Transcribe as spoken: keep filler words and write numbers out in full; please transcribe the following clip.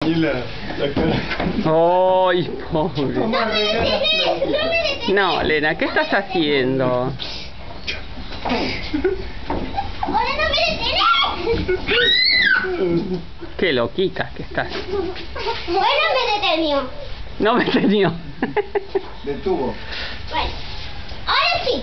Y la, la cara. ¡Ay, pobre! No me detenés, no me detenés. No, Lena, ¿qué estás haciendo? Ahora no me detenés. Qué loquita que estás. Bueno, me detenió. No me entendió. Detuvo. Bueno, ahora sí.